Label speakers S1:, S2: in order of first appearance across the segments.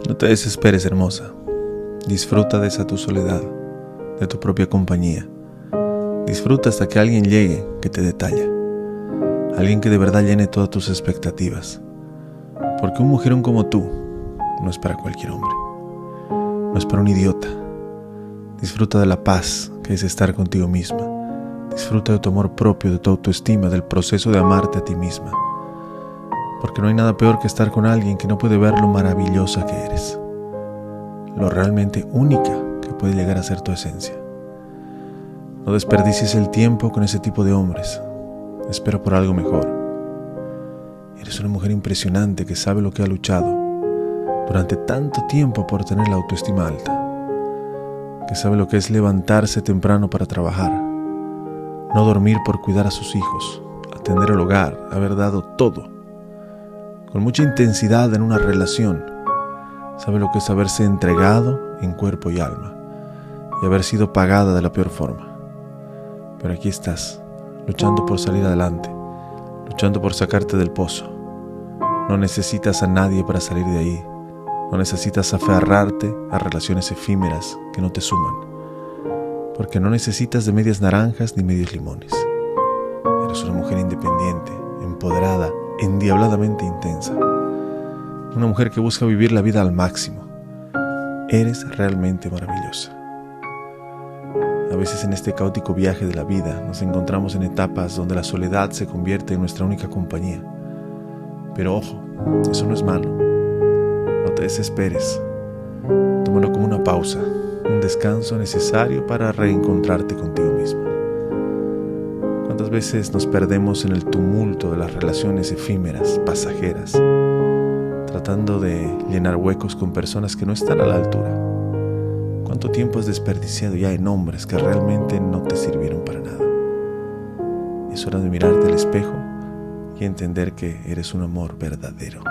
S1: No te desesperes, hermosa. Disfruta de esa tu soledad, de tu propia compañía. Disfruta hasta que alguien llegue que te detalla. Alguien que de verdad llene todas tus expectativas. Porque un mujerón como tú no es para cualquier hombre. No es para un idiota. Disfruta de la paz que es estar contigo misma. Disfruta de tu amor propio, de tu autoestima, del proceso de amarte a ti misma. Porque no hay nada peor que estar con alguien que no puede ver lo maravillosa que eres. Lo realmente única que puede llegar a ser tu esencia. No desperdicies el tiempo con ese tipo de hombres. Espera por algo mejor. Eres una mujer impresionante que sabe lo que ha luchado durante tanto tiempo por tener la autoestima alta. Que sabe lo que es levantarse temprano para trabajar, no dormir por cuidar a sus hijos, atender el hogar, haber dado todo, con mucha intensidad en una relación. Sabe lo que es haberse entregado en cuerpo y alma y haber sido pagada de la peor forma. Pero aquí estás, luchando por salir adelante, luchando por sacarte del pozo. No necesitas a nadie para salir de ahí. No necesitas aferrarte a relaciones efímeras que no te suman. Porque no necesitas de medias naranjas ni medios limones. Eres una mujer independiente, empoderada, endiabladamente intensa. Una mujer que busca vivir la vida al máximo. Eres realmente maravillosa. A veces en este caótico viaje de la vida nos encontramos en etapas donde la soledad se convierte en nuestra única compañía. Pero ojo, eso no es malo. No te desesperes. Tómalo como una pausa, un descanso necesario para reencontrarte contigo misma. ¿Cuántas veces nos perdemos en el tumulto de las relaciones efímeras, pasajeras, tratando de llenar huecos con personas que no están a la altura? ¿Cuánto tiempo has desperdiciado ya en hombres que realmente no te sirvieron para nada? Es hora de mirarte al espejo y entender que eres un amor verdadero.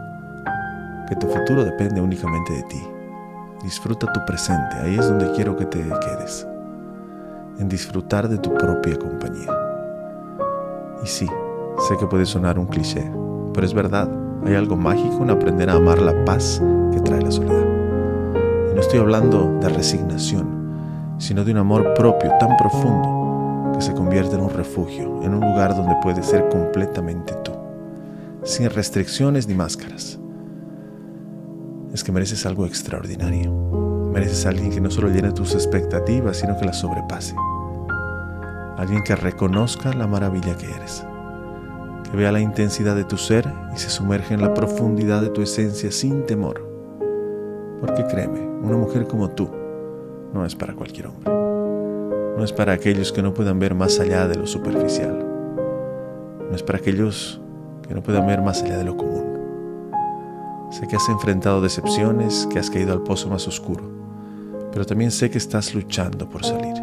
S1: Que tu futuro depende únicamente de ti. Disfruta tu presente, ahí es donde quiero que te quedes. En disfrutar de tu propia compañía. Y sí, sé que puede sonar un cliché, pero es verdad, hay algo mágico en aprender a amar la paz que trae la soledad. Y no estoy hablando de resignación, sino de un amor propio tan profundo que se convierte en un refugio, en un lugar donde puedes ser completamente tú, sin restricciones ni máscaras. Es que mereces algo extraordinario. Mereces a alguien que no solo llene tus expectativas, sino que las sobrepase. Alguien que reconozca la maravilla que eres. Que vea la intensidad de tu ser y se sumerja en la profundidad de tu esencia sin temor. Porque créeme, una mujer como tú no es para cualquier hombre. No es para aquellos que no puedan ver más allá de lo superficial. No es para aquellos que no puedan ver más allá de lo común. Sé que has enfrentado decepciones, que has caído al pozo más oscuro, pero también sé que estás luchando por salir.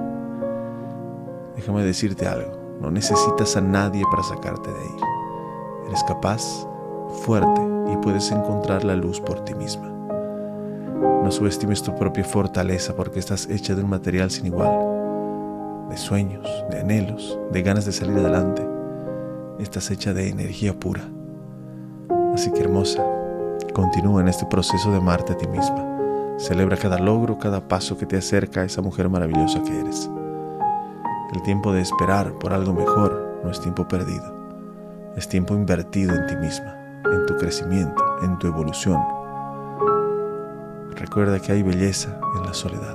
S1: Déjame decirte algo, no necesitas a nadie para sacarte de ahí. Eres capaz, fuerte y puedes encontrar la luz por ti misma. No subestimes tu propia fortaleza porque estás hecha de un material sin igual, de sueños, de anhelos, de ganas de salir adelante. Estás hecha de energía pura. Así que hermosa, continúa en este proceso de amarte a ti misma. Celebra cada logro, cada paso que te acerca a esa mujer maravillosa que eres. El tiempo de esperar por algo mejor no es tiempo perdido. Es tiempo invertido en ti misma, en tu crecimiento, en tu evolución. Recuerda que hay belleza en la soledad,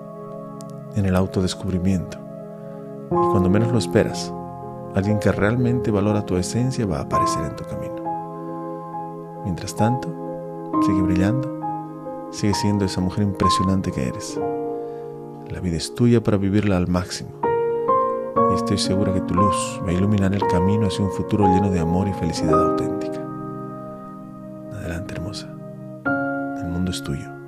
S1: en el autodescubrimiento. Y cuando menos lo esperas, alguien que realmente valora tu esencia va a aparecer en tu camino. Mientras tanto, sigue brillando, sigue siendo esa mujer impresionante que eres. La vida es tuya para vivirla al máximo. Y estoy segura que tu luz va a iluminar el camino hacia un futuro lleno de amor y felicidad auténtica. Adelante, hermosa. El mundo es tuyo.